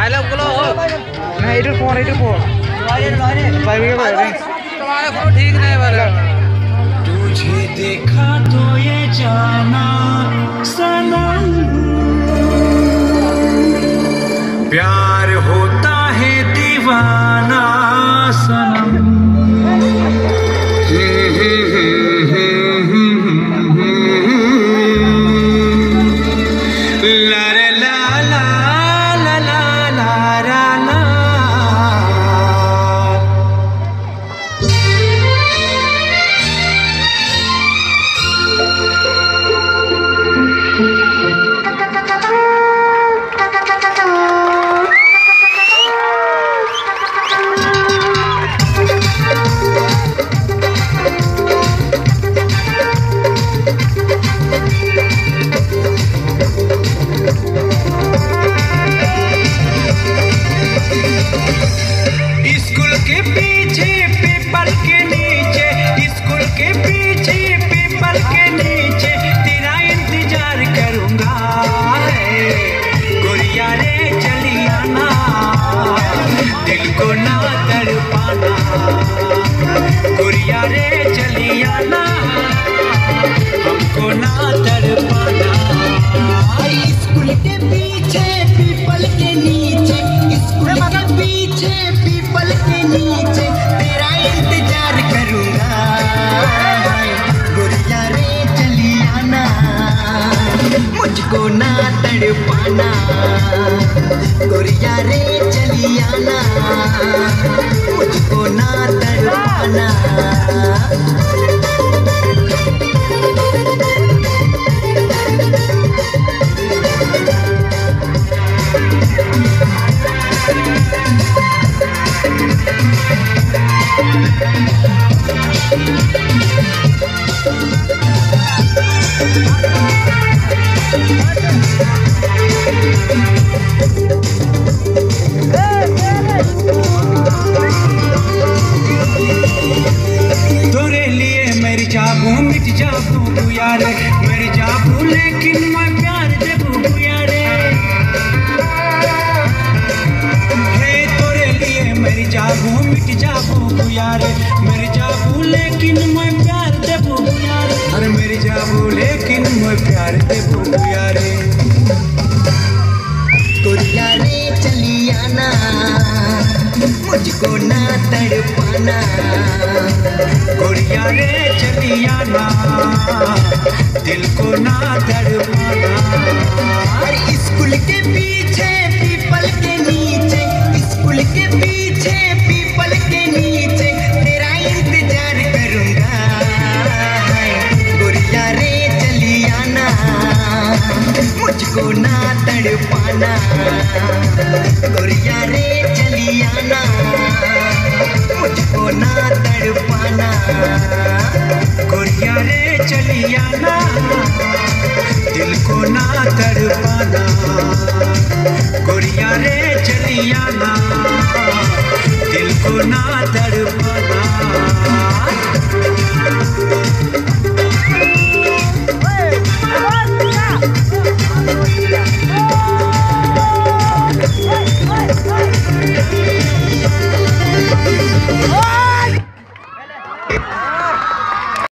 Dialogue बोलो ना इधर फोन तुम्हारे को ठीक नहीं बोला। तुझे देखा तो ये जाना सनम, प्यार होता है दीवाना सनम। ला रे ला ला ला ला ला ला ला। स्कूल के पीछे पीपल के नीचे, स्कूल के पीछे पीपल के नीचे तेरा इंतजार करूंगा। गोरिया रे चली आना, दिल को ना तड़पाना। गोरिया रे चली आना, हमको ना तड़पाना। स्कूल के पीछे पीपल के नीचे, स्कूल के पीछे पीपल के नीचे तेरा इंतजार करूंगा। गोरिया रे चली आना, मुझको ना तड़पाना। गोरिया रे चली आना, मुझको ना तड़पाना। तोरे लिए मेरी जाबू मिट जाबू यार, मेरी जाबू लेकिन मैं प्यार देबू यार। हे तोरे लिए मेरी जाबू मिट जाबू यार, मेरी जाबू लेकिन मैं प्यार देबू यार। अरे मेरी जाबू लेकिन मैं प्यार देबू यार। गोरिया रे चली आना, मुझको ना तड़पाना। गोरिया रे चली आना, दिल को ना तड़पाना। अरे स्कूल के पीछे पीपल के नीचे, स्कूल के पीछे पीपल के नीचे तेरा इंतजार करूंगा। गोरिया रे चली आना, मुझको ना तड़पाना। गोरिया रे चली आना, मुझको ना तड़पाना। गोरिया रे चली आना।